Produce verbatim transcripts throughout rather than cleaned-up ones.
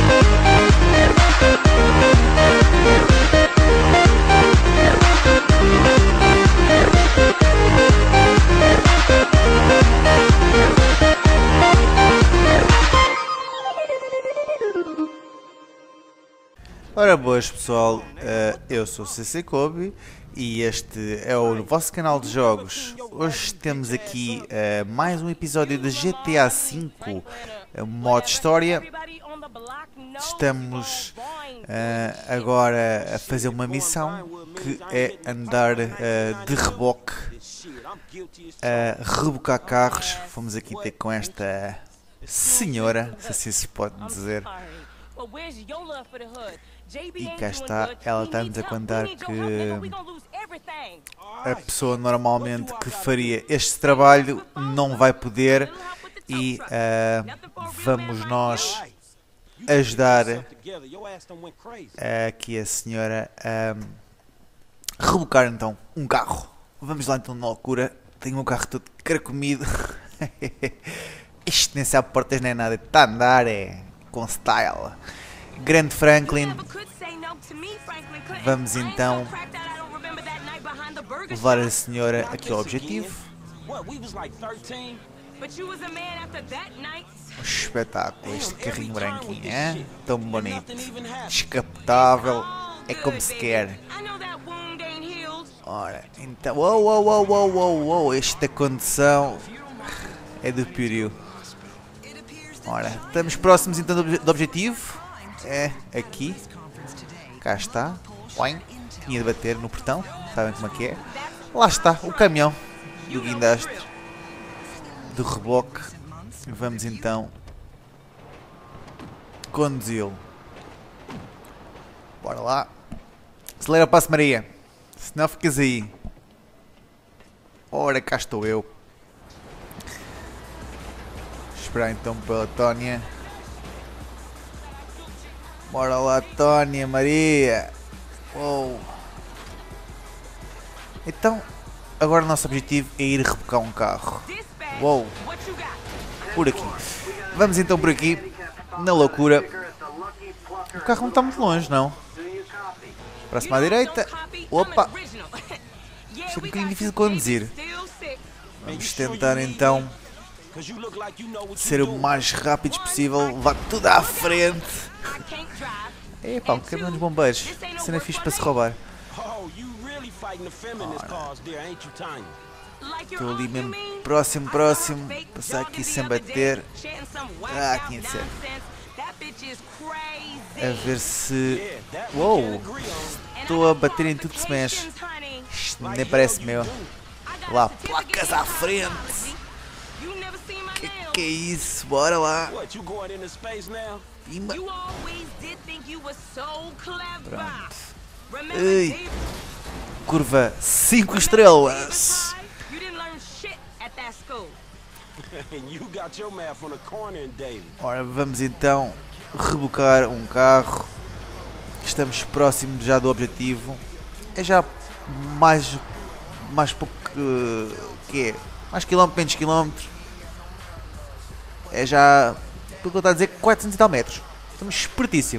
Ora boas pessoal, uh, eu sou o C C Kobe e este é o vosso canal de jogos. Hoje temos aqui uh, mais um episódio de G T A cinco, uh, modo história. Estamos uh, agora a fazer uma missão que é andar uh, de reboque, a uh, rebocar carros. Fomos aqui ter com esta senhora, se assim se pode dizer. E cá está, ela está-nos a contar que a pessoa normalmente que faria este trabalho não vai poder e uh, vamos nós ajudar uh, aqui a senhora a rebocar então um carro. Vamos lá então na loucura, tenho um carro todo carcomido. Isto nem sabe portas nem nada, está a andar é com style. Grande Franklin, vamos então levar a senhora aqui ao objetivo. Um espetáculo, este carrinho branquinho, hein? Tão bonito, descapotável, é como se quer. Ora, então, uou, uou, uou, uou, uou, uou, esta condição é do período. Ora, estamos próximos então do objetivo. É aqui, cá está, Oin. Tinha de bater no portão, sabem como é que é? Lá está, o caminhão do guindastre, do reboque, vamos então conduzi-lo. Bora lá, acelera o passo Maria, senão ficas aí. Ora, cá estou eu. Esperar então pela Tónia. Bora lá, Tónia, Maria. Uou. Então, agora o nosso objetivo é ir rebocar um carro. Uou. Por aqui. Vamos então por aqui, na loucura. O carro não está muito longe, não. Próximo à direita. Opa. Isto é um bocadinho difícil de conduzir. Vamos tentar então ser o mais rápido possível. Levar tudo à frente. Epá, um caminhão dos bombeiros. Cena fixe para se roubar. Estou ali mesmo próximo, próximo. Passar aqui sem bater. Ah, tinha de ser. A ver se... Uou! Estou a bater em tudo que se mexe. Isto nem parece meu. Lá, placas à frente. Que que é isso? Bora lá. Ima. Pronto. Ei. Curva cinco estrelas. Ora, vamos então rebocar um carro. Estamos próximos já do objetivo. É já mais mais pouco que é, mais quilómetro, menos quilómetros. É já, pelo que eu estou a dizer, quatrocentos e tal metros. Estamos espertíssimo.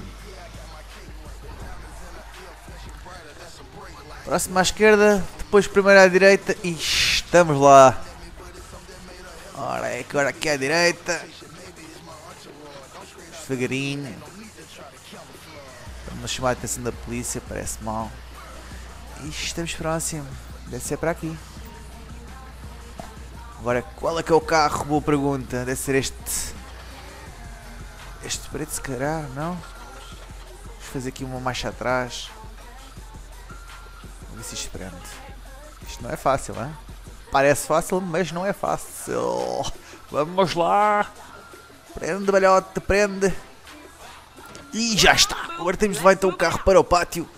Próximo à esquerda, depois primeiro à direita e estamos lá. Ora, é agora aqui à direita. Devagarinho. Vamos chamar a atenção da polícia, parece mal. E estamos próximos. Deve ser para aqui. Agora, qual é que é o carro? Boa pergunta. Deve ser este. Este preto, se calhar, não? Vamos fazer aqui uma marcha atrás. Vamos ver se isto prende. Isto não é fácil, hein? Parece fácil, mas não é fácil. Vamos lá. Prende, balhote, prende. E já está. Agora temos de levar então o carro para o pátio.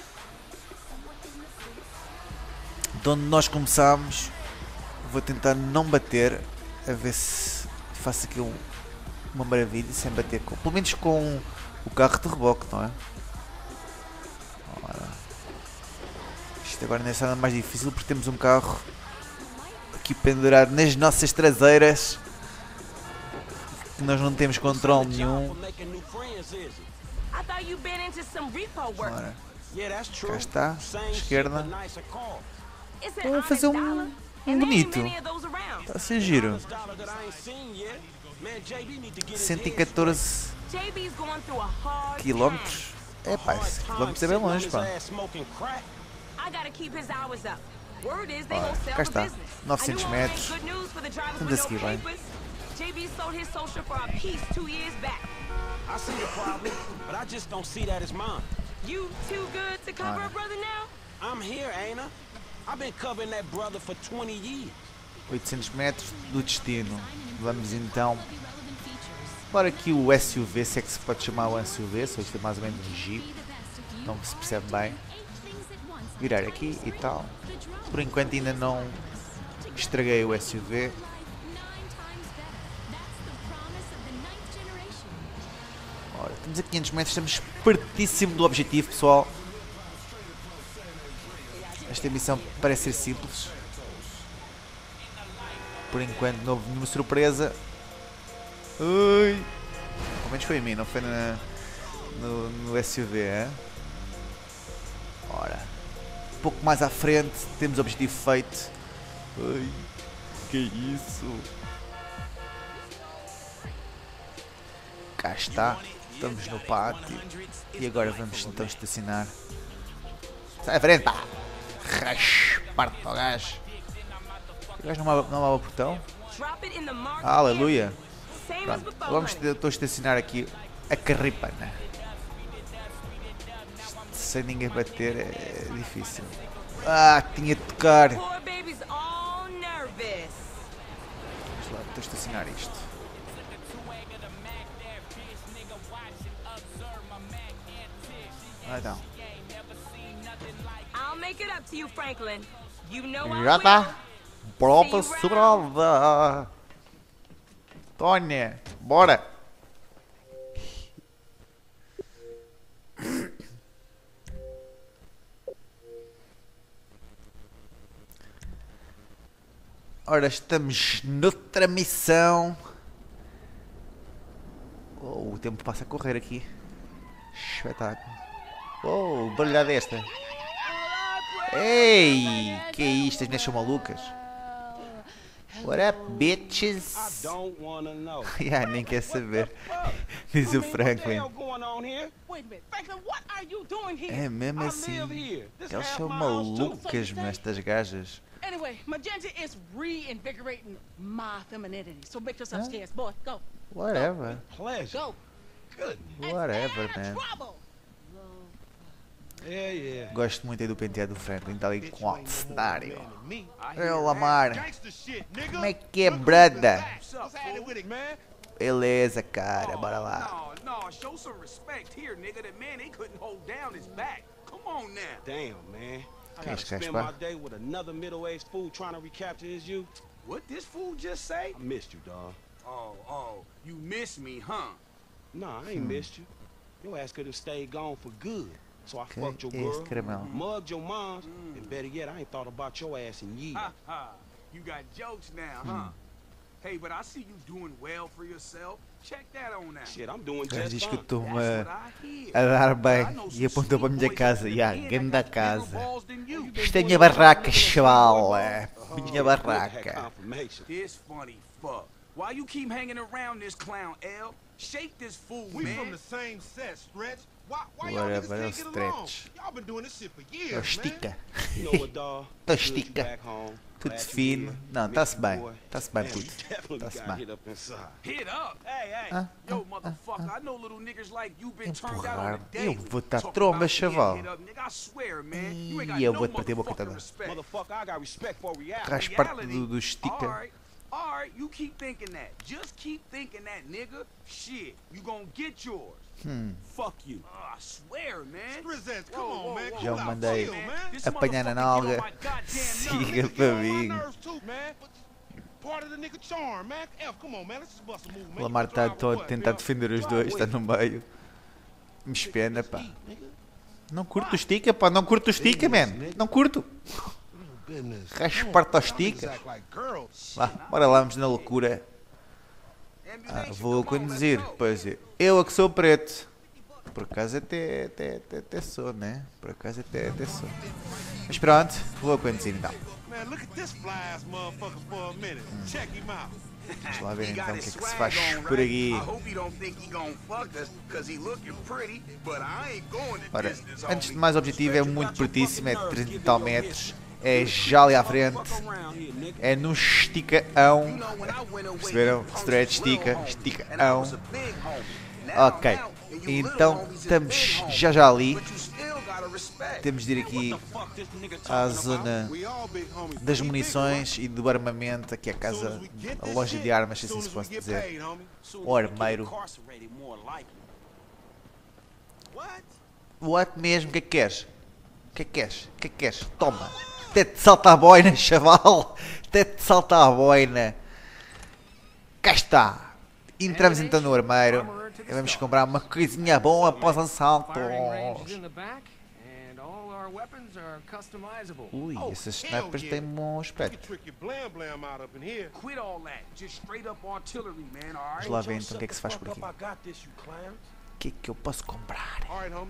De onde nós começámos. Vou tentar não bater. A ver se faço aqui um, uma maravilha sem bater. Com, pelo menos com o carro de reboque, não é? Ora. Isto agora não é nada mais difícil porque temos um carro aqui pendurado nas nossas traseiras. que nós não temos controle nenhum. Ora, cá está, esquerda. Estou a fazer um, um bonito. Está a ser giro. cento e catorze quilómetros. É pá, esse quilómetros é bem longe, pá. Ora, cá está, novecentos metros. Estamos a seguir bem. oitocentos metros do destino. Vamos então para aqui o S U V, se é que se pode chamar o S U V, só isto é mais ou menos um Jeep, não se percebe bem. Virar aqui e tal. Por enquanto ainda não estraguei o S U V. Ora, estamos a quinhentos metros, estamos pertíssimo do objetivo, pessoal. Esta missão parece ser simples. Por enquanto não houve nenhuma surpresa. Ui. Pelo menos foi em mim, não foi na, no, no S U V, hein? Ora, um pouco mais à frente temos o objetivo feito. Ui, que isso? Cá está, estamos no pátio. E agora vamos então estacionar. Sai à frente, pá! Raspa-te ao gajo. O gajo não abre o portão? Ah, aleluia! Pronto, vamos estou a estacionar aqui a carripana. Sem ninguém bater é difícil. Ah, tinha de tocar. Vamos lá, estou a estacionar isto. Ah, então. Já está. Prova sobrada. Tônia, bora! Ora, estamos noutra missão. Oh, o tempo passa a correr aqui. Espetáculo. Oh, barulhada desta. Ei, que é isto? As minhas são malucas. What up, bitches? Yeah, nem quer saber. Diz o Franklin. É mesmo assim. Eles são malucas, mas estas gajas. Anyway, Magenta is reinvigorating my femininity. So make this upstairs, boy. Go. Whatever. Pleasure. Go. Good. Whatever, man. Yeah, yeah. Gosto muito aí do penteado do Franklin, está ali com alto cenário. Ei, Lamar. Como é que é, brada? Beleza, cara, bora lá. Damn, man. I Que gotta és, spend Gaspar? my day with another middle-aged fool trying to recapture his youth. What this fool just say? I missed you, dawg. Oh, oh, you miss me, huh? Nah, I ain't missed you. Your ass could have stayed gone for good. So I Que fucked your é esse girl, caramelo? mugged your moms, and better yet, I ain't thought about your ass in years. Ha ha. You got jokes now, huh? Hey, but I see you doing well for yourself. Check that on out. Shit, I'm doing O gajo just diz que eu fine. estou That's a, what I hear. a dar bem I know e some apontou para a sweet minha boys casa. up E a in here grande that got casa. bigger balls than you. Isto é a minha barraca, chaval. É minha Good barraca. confirmation. This funny fuck. Why you keep hanging around this clown, L? Shake this fool, We from man. the same set, Stretch. Why, why y'all Whatever, niggas é o can't get along? Stretch. Y'all been doing this shit for É o years, man. estica. You know what, dawg? Tô Good you estica. back home. Tudo Glad you fino. here. Não, Miss está-se you, bem. boy. Está-se bem, Man, puto. you definitely Tá-se got bem. hit up inside. Hit up. Hey, hey. Ah, Yo, motherfucker, I know little niggas like you been turned out on Empurrar. the Eu daily. vou dar Talk tromba, about being chaval. hit up, nigga, I swear, man. You ain't got E eu no vou-te partir a boca motherfucking toda. respect. Motherfucker, I got respect for reality. Raspar-te do, do estica. Alright, alright, you keep thinking that. Just keep thinking that, nigga. Shit, you gonna get yours. Hum. Fuck you. Uh, I swear, man. Strizzettes, come Whoa, on, whoa, man. whoa. Chill Já o out, mandei chill, man. This apanhar na motherfucker get nalga. on my goddamn Siga nerves. para Get on my mim. nerves too, man. Part of the nigga charm, man. F, come on, man. Let's just bust a move, O man. Lamar You can está drive a or what, tentar man? defender os Drive dois, está with no meio. Me espena, pá. speed, nigga. Não curto o estica, pá. Não curto o estica, man. Não curto. Business. Raspar-te ao Y'all niggas estica. act like girls. Vá, bora lá, vamos na loucura. Ah, vou conduzir. Pois é. Eu é que sou preto. Por acaso até, até, até, até sou, né? Por acaso até, até sou. Mas pronto, vou conduzir então. Man, look at this fly ass motherfucker for a minute. Check him out. Vamos lá ver então o que é que se faz por aqui. Ora, antes de mais, o objetivo é muito pertíssimo, é de trinta e tal metros. É já ali à frente. É no esticão. Perceberam? Stretch, estica, esticão. Ok. Então estamos já já ali. Temos de ir aqui à zona das munições e do armamento, aqui a casa, a loja de armas, se assim se posso dizer, o armeiro. What mesmo? O que é que queres? O que é que queres? O que é que queres? Toma! Até te salta a boina, chaval! Até te salta a boina! Cá está! Entramos então no armeiro e vamos comprar uma coisinha boa após o assalto. Ui, esses snipers têm um bom aspecto. Vamos lá ver então o que é que se faz por aqui. O que é que eu posso comprar?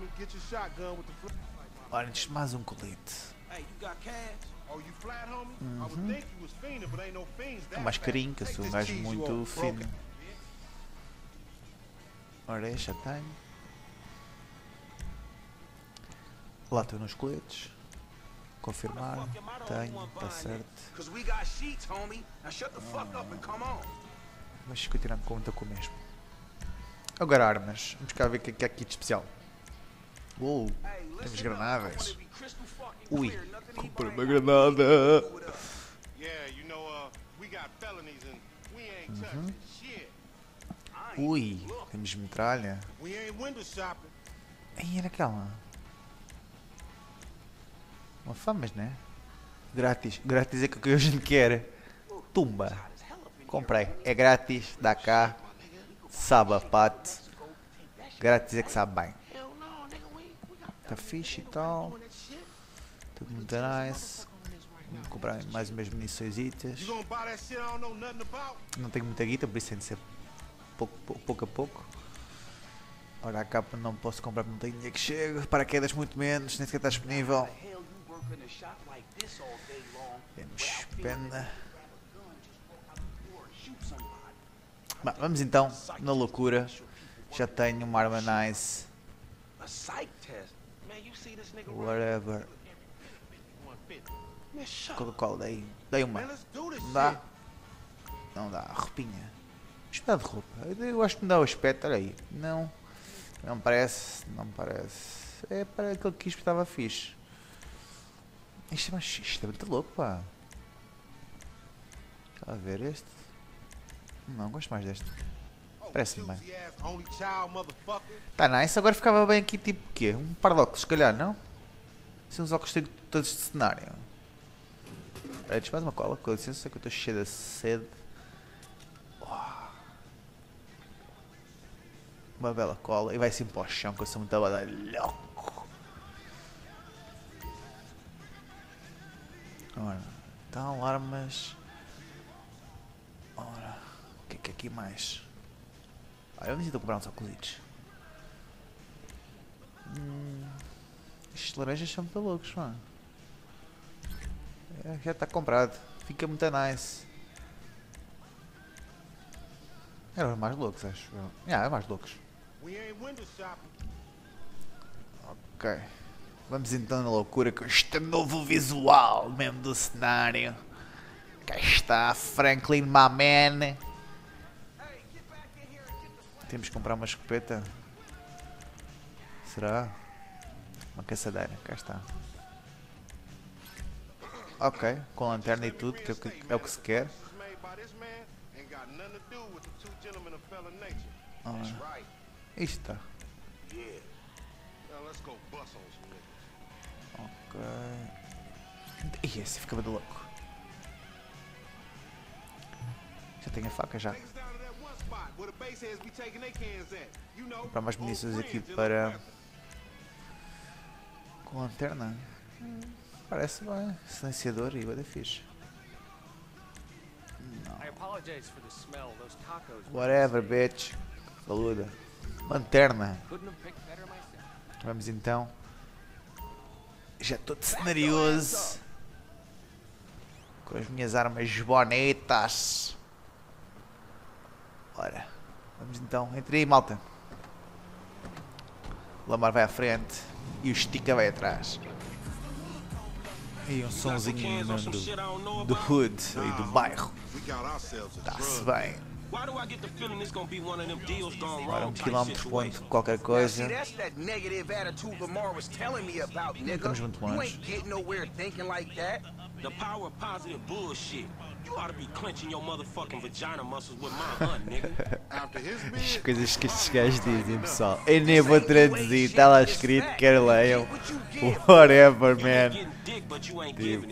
Ora, antes de mais um colete. Uhum. É mais carinho, que eu sou um gajo muito fino. Ora, já tenho. Lá estou nos coletes. Confirmar. Tenho, está certo. Mas continuar com conta com o mesmo. Agora armas. Vamos cá ver o que é que há aqui de especial. Uou, temos granadas. Ui, comprei uma granada. Uhum. Ui, temos metralha. Aí era aquela. Uma famas, né? Grátis. Grátis é o que a gente quer. Tumba. Comprei. É grátis. Dá cá. Sabe a pato. Grátis é que sabe bem. Tá fixe e tal. Tudo muito nice. Vou comprar mais umas muniçõesitas. Não tenho muita guita, por isso tem de ser pouco, pouco, pouco a pouco. Ora, a capa não posso comprar, não tenho dinheiro que chegue. Paraquedas muito menos, nem sequer está disponível. Temos pena. Bah, vamos então, na loucura. Já tenho uma arma nice. Whatever. Qual daí? Dei uma. Não dá? Não dá. Roupinha. Isto de roupa. Eu acho que me dá o aspecto. Olha aí. Não. Não parece. Não parece. É para aquele que isto estava fixe. Isto é mais. Isto é muito louco, pá. Está a ver este? Não, gosto mais deste. Parece-me bem. Tá nice. Agora ficava bem aqui tipo o quê? Um par de óculos, se calhar, não? Assim uns óculos todos de cenário. Deixa mais uma cola, com licença que eu estou cheio de sede. Uma bela cola e vai assim para o chão que eu sou muito badalhoco. Ora, então armas. Ora, o que é que é aqui mais? Olha, eu necessito comprar uns óculos. Hum, estes laranjas são muito loucos, mano. É, já está comprado. Fica muito nice. Eram os mais loucos, acho. Ah, é mais loucos. Ok. Vamos então na loucura com este novo visual mesmo do cenário. Cá está Franklin, my man. Temos que comprar uma escopeta. Será? Uma caçadeira, cá está. Ok, com lanterna e tudo, que é o que, é o que se quer. Ah, isto está. Ok. Ih, esse fica muito louco. Já tenho a faca já. Vou comprar mais munições aqui para... Com lanterna. Parece bem. Silenciador e vai dar fixe. Não. Whatever, bitch. Saluda. Lanterna. Vamos então. Já estou de cenarioso. Com as minhas armas bonitas. Ora. Vamos então. Entre aí, malta. O Lamar vai à frente. E o Estica vai atrás. E um sonzinho do, do hood e do bairro. Está-se bem. Agora um quilómetro ponto qualquer coisa. Não estamos muito longe. As coisas que estes gajos dizem, pessoal. Eu nem vou traduzir, está lá escrito, quero leiam. Whatever, man. Tipo,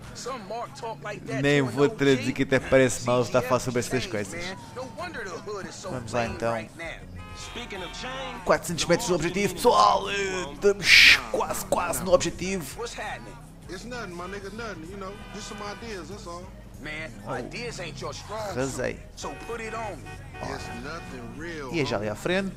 nem vou traduzir que até parece mal estar a falar sobre estas coisas. Vamos lá então. quatrocentos metros do objetivo, pessoal. Estamos quase, quase no objetivo. Arrasei. E é já ali à frente.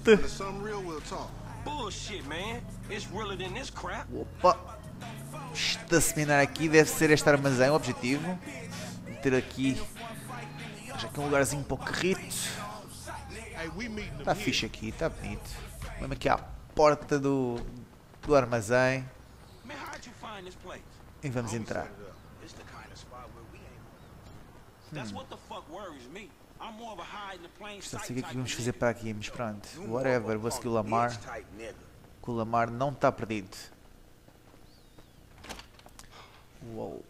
Opa. Estacionar aqui deve ser este armazém o objetivo. Meter aqui. Já que é um lugarzinho para o carrito. Está fixe aqui, está bonito. Vamos aqui à porta do, do armazém. E vamos entrar. Hum. Não sei o que é que vamos fazer para aqui, mas pronto. Whatever, vou seguir o Lamar. Que o Lamar não está perdido. Uou.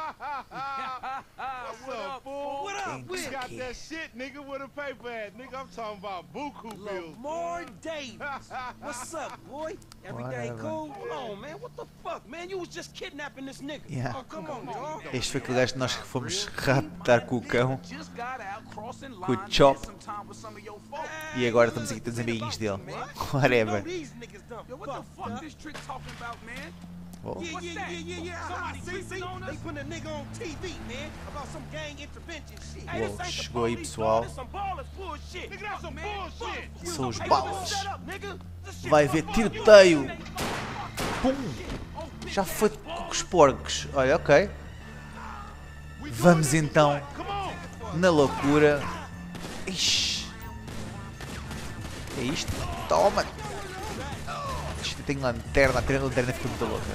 What's up, fool? What up? Quem We got aqui? that shit, nigga, with a paper at. Nigga, I'm talking about buku bills. Lamar Davis. What's up, boy? Everything Whatever. cool? Hold on, man. What the fuck, man? You was just kidnapping this nigga. Yeah. Oh, come on, dog. Este foi aquele gajo que nós fomos raptar com o cão. Com o Chop. E agora estamos aqui todos amiguinhos dele. Whatever. These niggas done Yo, what the fuck this trick talking about, man? Uou. Yeah, yeah, yeah, yeah, yeah. Somebody see, see? They put a nigga on T V, man, about some gang intervention shit. Hey, this Uou, ain't the chegou aí, police, pessoal. dog. This some ballers bullshit. Nigga, that's some bullshit. São os Hey, balas. shut up, nigga. This shit Vai haver tiroteio. Pum. Já foi com os porcos. Olha, ok. Vamos então na loucura. Ixi. Que é isto? Toma. Isto tem lanterna. A lanterna fica muito louca.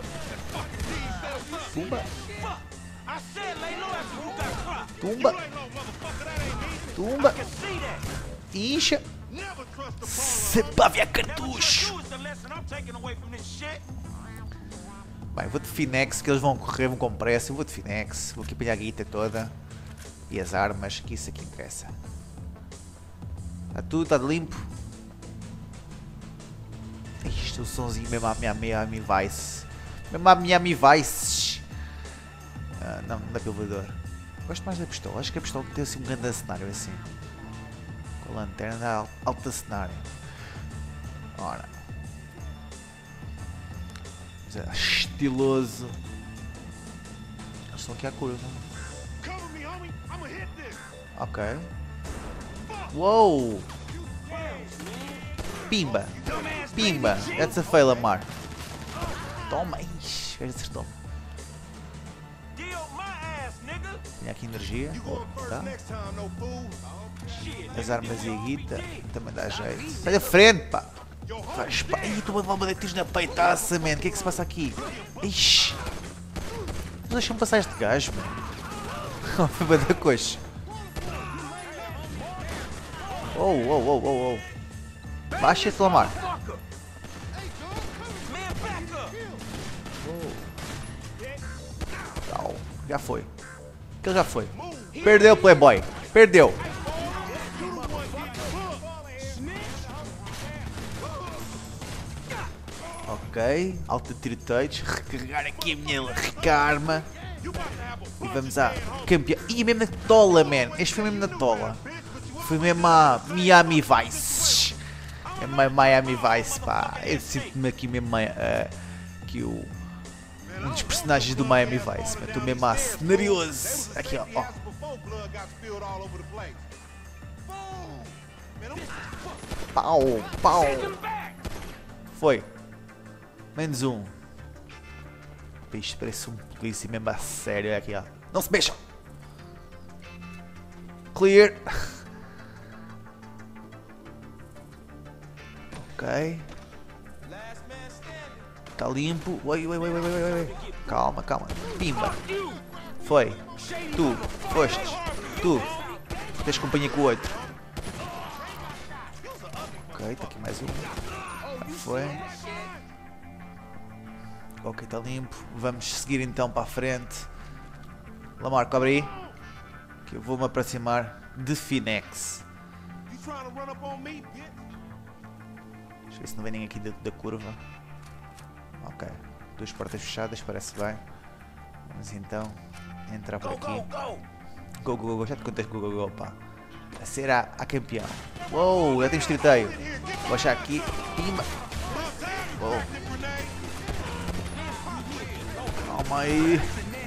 Tumba. I said lay low after you got clocked. Tumba. Tumba. See that? Incha. Sepavia cartucho. You is the lesson I'm taking away from this shit. Bem, vou de Finex, que eles vão correr, vão com pressa. Eu vou de Finex, vou aqui pegar a guita toda. E as armas, que isso aqui interessa. Está tudo, está limpo. Isto é o somzinho mesmo a Miami Vice. Mesmo a Miami Vice. Ah, não, não dá pelo voador. Gosto mais da pistola, acho que a pistola tem assim um grande cenário assim. Com a lanterna dá alta cenário. Ora. Estiloso. Eles estão aqui à curva. Cover me, homie. I'ma hit this. Ok. Uou! Pimba! Pimba! That's a fail, Lamar. Toma! Ixi, o gajo acertou. Deal my ass, nigga. Tinha aqui energia. You Oh, going first tá. next time, no fool. Shit. As armas e a guita também dá jeito. Sai da frente, pá! Faz pá! Ih, estou a levar baletes na peitaça, man! O que é que se passa aqui? Ixi! Não deixam passar este gajo, mano. Foi bem da coxa. Oh, oh, oh, oh, oh. Baixa-te, Lamar. Man, back up. Não, já foi. Aquele já foi. Perdeu, Playboy. Perdeu. Ok. Alta tiroteiros. Recarregar aqui a minha recarma. E vamos à campeão. Ih, mesmo na tola, man. Este foi mesmo na tola. Foi mesmo a Miami Vice. É Miami Vice, pá. Eu sinto-me aqui mesmo uh, que o Um dos personagens do Miami Vice. Estou mesmo a nervoso. Aqui, ó. ó. Pau, pau. Foi. Menos um. Isto parece um polícia mesmo a sério. É aqui, ó. Não se mexam. Clear. Ok. Está limpo. Oi, oi, oi, oi, oi, oi. Calma, calma. Pimba. Foi. Tu. Fostes. Tu. Tens companhia com o outro. Ok, está aqui mais um. Já foi. Ok, está limpo. Vamos seguir então para a frente. Lamar, cobre aí. Que eu vou me aproximar de Phoenix. Deixa eu ver se não vem ninguém aqui da, da curva. Ok. Duas portas fechadas, parece bem. Vamos então entrar por aqui. Go, go, go. Já te contei go, go, go, pá. A ser a, a campeão. Uou, já temos triteio. Vou achar aqui. Pimba. Uou. Calma aí.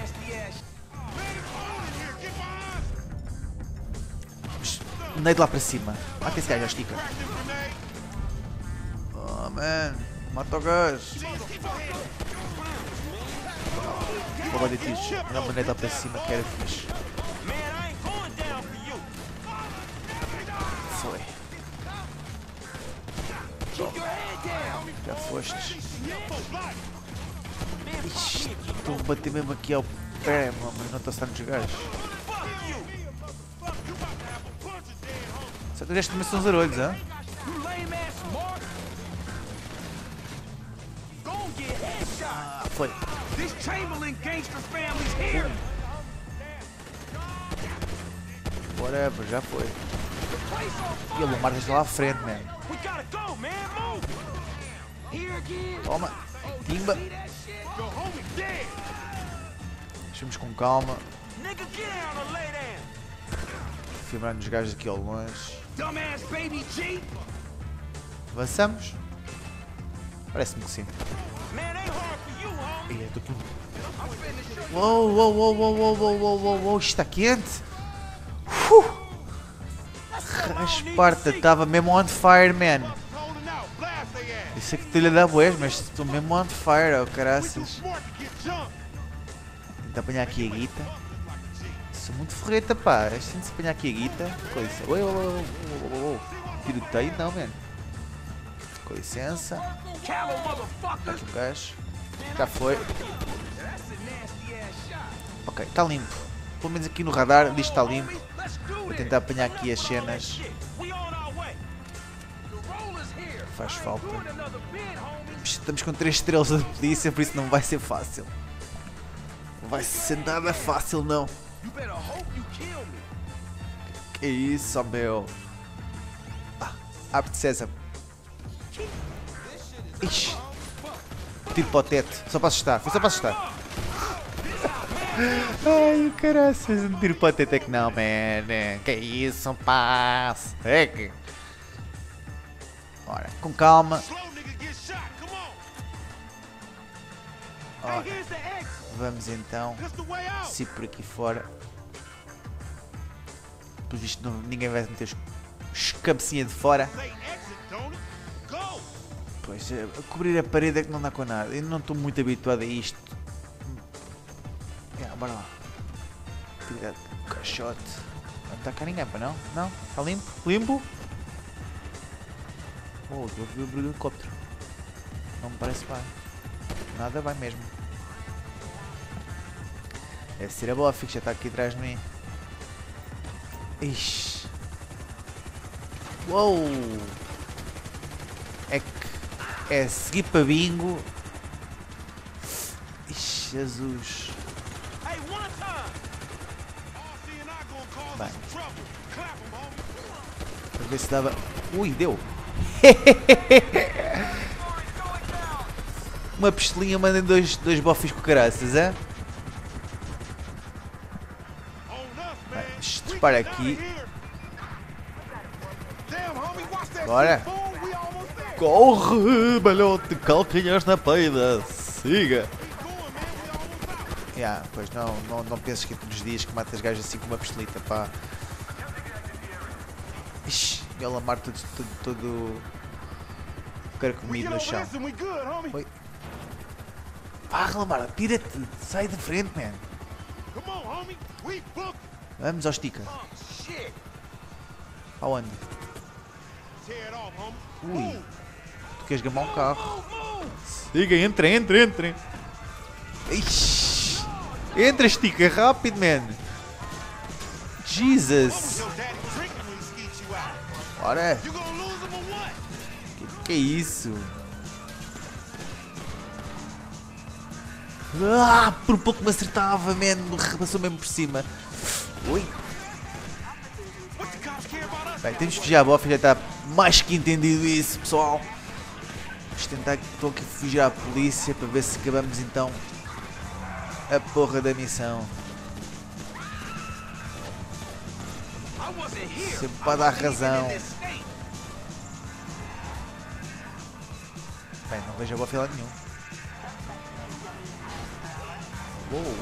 Nade lá para cima. Mata esse gajo, já estica. Oh, man. Mata o gajo. Vou de tiros. Dá uma nade lá para cima que era fixe. Foi. Já foste. Ixi, estou a bater mesmo aqui ao pé, mano, mas não estou a estar nos gajos. Só que deste também são os arolhos, hã? Ah, foi. Whatever, já foi. E o Lamar está lá à frente, man. Toma. Timba. Deixamos com calma. Filmar nos gajos aqui ao longe. Avançamos? Parece-me que sim. Ih, tô tudo... Uou, uou, uou, uou, uou, uou, uou, uou, uou, isto está quente? Uh! Rasparta, estava mesmo on fire, man. Isso aqui te-lhe dá boas, mas estou mesmo on fire, oh caraças. Tentar apanhar aqui a guita. Sou muito ferreta, pá. Este tem de se apanhar aqui a guita. Com licença. Oi, oi, oi, oi, oi. Tiroteio, não, man. Com licença. Aqui o gajo. Já foi. Ok, está limpo. Pelo menos aqui no radar diz que está limpo. Vou tentar apanhar aqui as cenas. Faz falta. Estamos com três estrelas de polícia, por isso não vai ser fácil. Não vai ser nada fácil, não. Que isso, meu. Ah, abre-te, César. Ixi. Tiro para o teto. Só para assustar. Foi só para assustar. Ai, caraças. Um tiro para o teto é que não, man. Que isso, um passo. É que... Ora, com calma. Ora, vamos então se por aqui fora. Pelo visto não, ninguém vai meter os, os cabecinha de fora. Pois, a cobrir a parede é que não dá com nada. Eu não estou muito habituado a isto. Yeah, bora lá. Tirar o caixote. Não está cá ninguém, para não? Não? Está limpo? Limpo? Oh, estou a ouvir o barulho do helicóptero. Não me parece bem. Nada bem mesmo. Deve ser a Buffy que já está aqui atrás de mim. Ixi. Uou! É que é seguir para bingo. Ixi, Jesus. Bem. Para ver se dava. Ui, deu! Uma pistolinha manda dois, dois bofes com caraças, é? Para aqui. Bora. Corre, balhote, calcanhares na peida. Siga. Yeah, pois não, não, não penses que é todos os dias que matas gajos assim com uma pistolita, pá. Ixi, e o Lamar todo, todo, todo carcomido no chão. Oi. Pá, Lamar, pira-te, sai da frente, man. Vamos ao estica. Aonde? Ui, tu queres gamar um carro? Siga, entra, entra, entra. Ixi. Entra, estica, rápido, man. Jesus. Ora. Que, que é isso? Ah, por pouco me acertava, man. Passou mesmo por cima. Ui. Bem, temos que fugir à bofa, já está mais que entendido isso, pessoal. Vamos tentar, estou aqui a fugir à polícia para ver se acabamos então a porra da missão. Sempre para dar razão. Bem, não vejo a boa fila nenhum. Uou.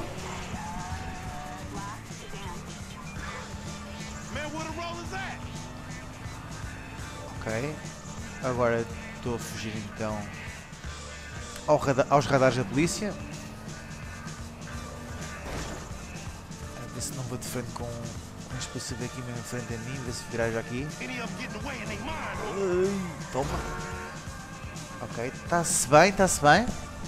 Ok. Agora estou a fugir então ao rada aos radares da polícia. A ver se não vou de frente com, com este possível aqui mesmo em frente a mim. Ver se virar já aqui. Ai, toma. Ok, está-se bem, está-se bem.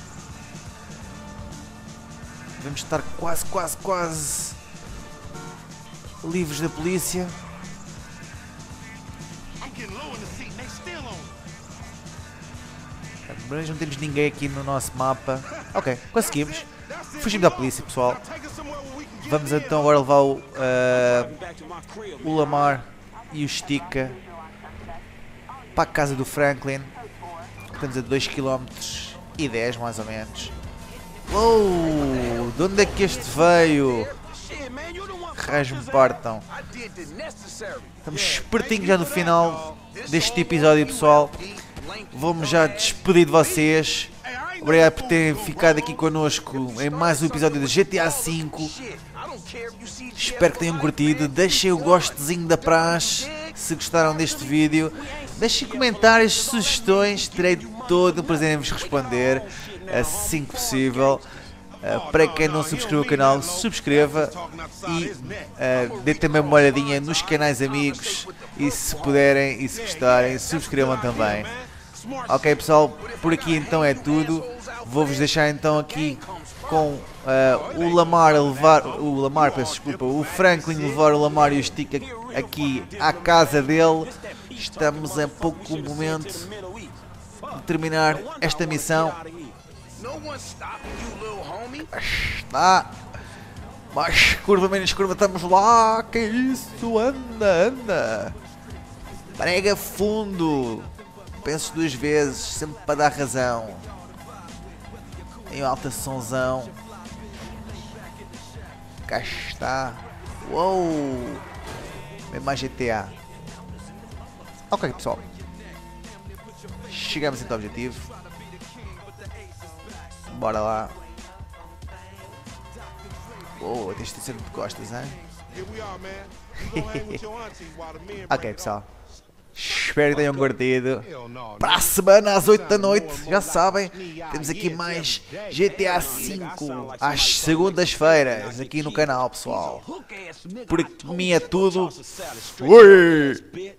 Devemos estar quase, quase, quase livres da polícia. Mas não temos ninguém aqui no nosso mapa. Ok, conseguimos. Fugimos da polícia, pessoal. Vamos então agora levar o, uh, o Lamar e o Estica para a casa do Franklin. Estamos a dois quilômetros e dez mais ou menos. Uou! De onde é que este veio? Raios me partam. Estamos espertinhos já no final deste episódio, pessoal. Vou-me já despedir de vocês. Obrigado por terem ficado aqui connosco em mais um episódio de G T A cinco. Espero que tenham curtido. Deixem o gostezinho da praxe se gostaram deste vídeo. Deixem comentários, sugestões. Terei todo o prazer em vos responder assim que possível. Uh, para quem não subscreveu o canal, subscreva e uh, dê também uma olhadinha nos canais amigos e se puderem e se gostarem, subscrevam também. Ok, pessoal, por aqui então é tudo. Vou-vos deixar então aqui com uh, o Lamar a levar, o Lamar, peço desculpa, o Franklin levar o Lamar e o Stick aqui à casa dele. Estamos a pouco momento de terminar esta missão. Está mais curva, menos curva, estamos lá. Que isso? Anda, anda. Prega fundo. Penso duas vezes, sempre para dar razão. Em alta sonzão. Cá está. Uou. Bem mais G T A. Ok, pessoal. Chegamos então ao objetivo. Bora lá. Oh, tens de ser de costas, hein? Ok, pessoal. Espero que tenham curtido. Para a semana às oito da noite, já sabem, temos aqui mais G T A cinco às segundas-feiras aqui no canal, pessoal. Por mim é tudo. Fui!